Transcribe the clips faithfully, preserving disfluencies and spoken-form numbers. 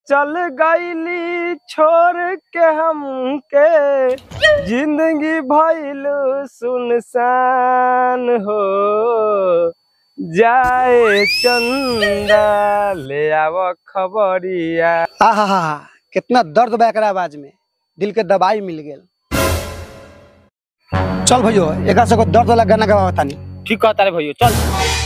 चल गईली छोड़ के हमके, जिंदगी भइल सुनसान हो। जाए चंदा ले आव खबरिया। आहा हा हा कितना दर्द बा एकरा आवाज में, दिल के दवाई मिल गेल। चल भैया एक से दर्द वाला गाना गवा तानी। ठीक कहता रे भैया, चल।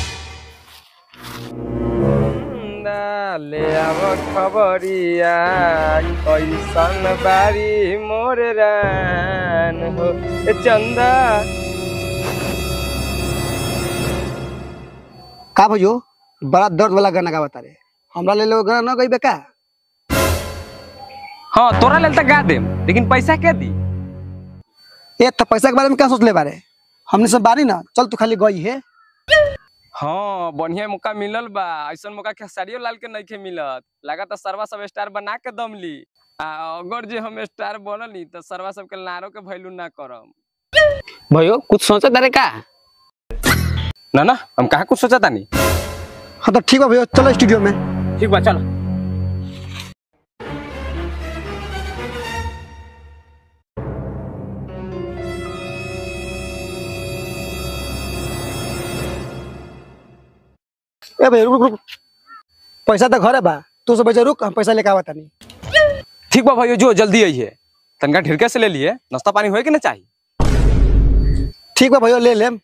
ले आव खबरिया कैसन बारी मोर रान हो। ए चंदा का भैया बड़ा दर्द वाला गाना गवा तारे, हमरा ले लो गाना न गइबे का? हाँ तोरा लेल त गा देम, लेकिन पैसा के दी? ए त पैसा के बारे में क्या सोच ले बारे, हमने सब बानी ना। चल तू खाली गई है। हाँ बढ़िया मौका मिलल बा, ऐसा मौका खेसारियो लाल के नइखे मिलत। लागत सरवा सब स्टार बना के दम ली। आ अगर जे हम स्टार बनली तो सरवा सब के नारो के वैल्यू ना करम। भयो कुछ सोचा तारे का? ना ना हम कहाँ कुछ सोचा तानी। हाँ तो ठीक बा भैया, चलो स्टूडियो में। ठीक बा चल। ए भाई रुक रुक, पैसा तो घर है बा, तू सब बजे रुक, हम पैसा लेके आवत तानी। ठीक बा भैया जो जल्दी आइए, तनका ढिरके से ले लिए, नाश्ता पानी होए कि ना चाहिए। ठीक बा भैया ले लेम।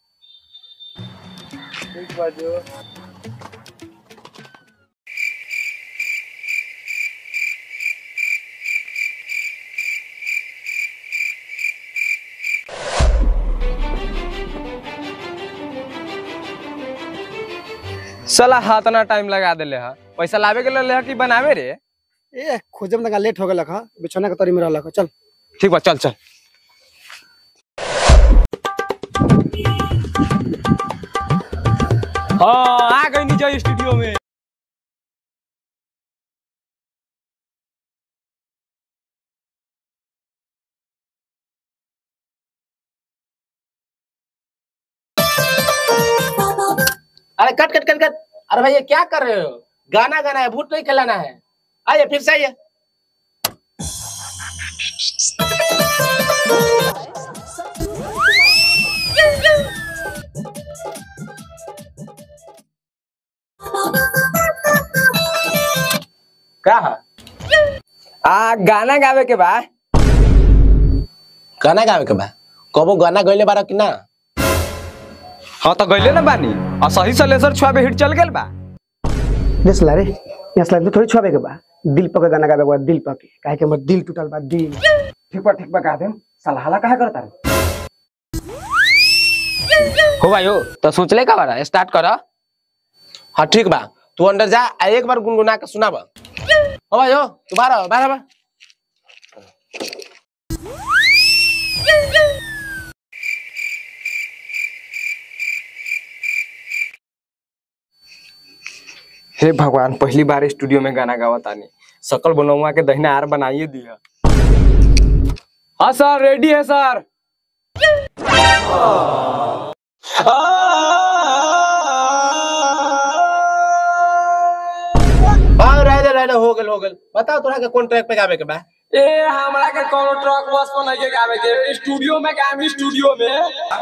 ठीक बा जो। साला हाथ ना टाइम लगा देले हा, पैसा लावे के ले कि बनावे रे? ए खोजे में तका लेट हो गेल ह, बिछौना के तरी में रहल ह। चल ठीक बा चल चल। हाँ आ गई नीचे स्टूडियो में। अरे कट कट कट कट। अरे भैया क्या कर रहे हो? गाना गाना है, भूत नहीं खिलाना है। आइए फिर से आइए। क्या है? आ गाना गावे के बा। गाना गावे के बा? कबो गाना गइले बारा कि ना? हाँ तो गइले ना बानी, और सही से लेसर छुआबे हिट चल गेल बा। देख ला रे, यहाँ स्लाइड तो थोड़ी छुआबे के बा, दिल पके गाना गावे बा, दिल पके। काहे के हमर दिल टूटल बा, दिल। ठीक बा ठीक बा गा देम, साला हला काहे करता रे? हो भाई हो तो सोच ले का बारा, स्टार्ट कर। हाँ ठीक बा, तू अंदर जा, एक बार गुनगुना के सुना बा। हो भाई हो तू बाहर आ, बाहर आ। हे भगवान, पहली बार स्टूडियो में गाना गावा तानी, सकल बनवा के दहिना आर बनाइए दिया। हाँ सर रेडी है सर। हाँ रह रह हो गेल हो गेल। बताओ तोरा के कौन ट्रैक पे गावे के बा? ए हमरा के कोनो ट्रक बस पर नहीं गावे के, स्टूडियो में गावी स्टूडियो में।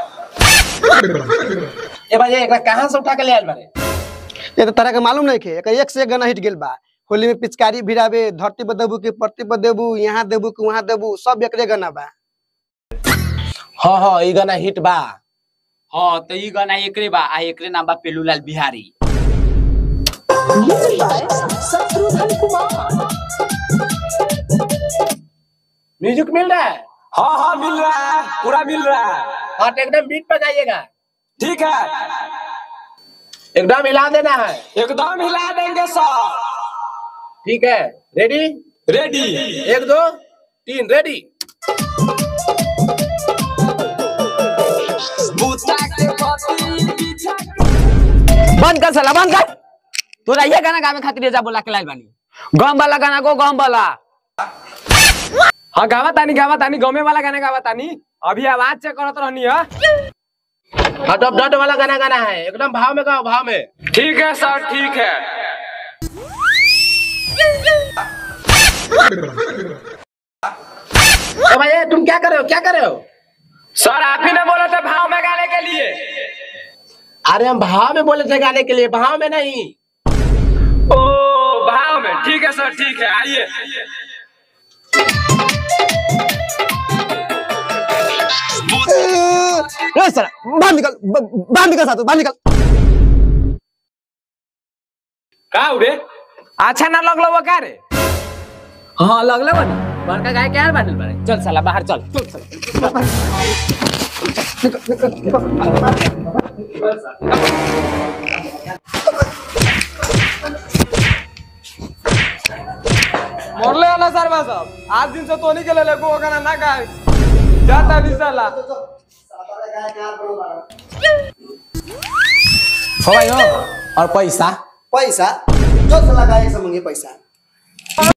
ए भाई एकरा कहां से उठा के ले आइल बारे? ये तो तरह के मालूम नहीं के, एक से एक गाना हिट गेल बा। होली में पिचकारी भिरावे, धरती पर देबू की परती पर देबू, यहाँ देबू की वहाँ देबू, सब एकरे गाना बा। हाँ हाँ ई गाना हिट बा। हाँ तो ई गाना एकरे बा, आ एकरे नाम बा पेलूलाल बिहारी। म्यूजिक मिल रहा है? हाँ हाँ मिल रहा है, पूरा मिल रहा है। हाँ तो एकदम बीट पे गाइएगा। ठीक है एकदम हिला देना है। एकदम हिला देंगे सर। ठीक है रेडी? रेडी। एक दो तीन रेडी। बंद कर साला बंद कर। तो ये गाना गावे खातिर जा बोला के लाइल बानी। गम वाला गाना को गम वाला। हाँ गावा तानी गावा तानी गमे वाला गाना गावा तानी। अभी आवाज चेक करत रहनी है। हाँ तो अब डट वाला गाना गाना है, एकदम भाव में गाओ, भाव में। ठीक है सर ठीक है। ए भाई ए, तुम क्या कर रहे हो क्या कर रहे हो? सर आप ही ने बोला था भाव में गाने के लिए। अरे हम भाव में बोले थे गाने के लिए, भाव में नहीं। ओ भाव में, ठीक है सर ठीक है, आइए। ए साला बाहर निकल, ब- बाहर निकल सातू, बाहर निकल। का उड़े अच्छा ना लगलो वो का रे? हाँ लगलो बनी बड़का गाय क्या बाटल बारे। चल साला बाहर चल चल साला। मोरले ना सरवा साहब, आज दिन से तो नहीं के ले ले को गाना ना गाए जाता नहीं साला। हो भाई हो और पैसा पैसा जो साला गायक से मांगे पैसा।